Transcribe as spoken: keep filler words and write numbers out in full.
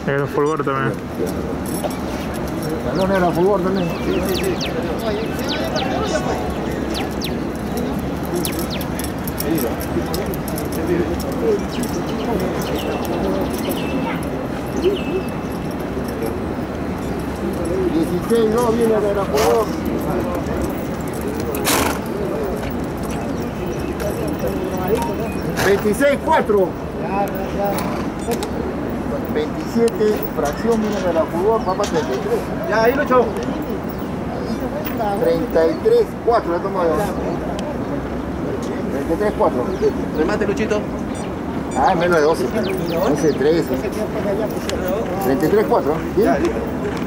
Era un fulgor también. ¿No era fulgor también? Sí, sí, sí. dieciséis, no, viene de la fulgor. veintiséis, cuatro. veintisiete, fracción viene de la fulgor, va para treinta y tres. Ya, ahí lo echó. treinta y tres, cuatro, le tomo yo. treinta y tres, cuatro. Remate, Luchito. Ah, menos de doce. once, trece. treinta y tres, cuatro. Ya, listo.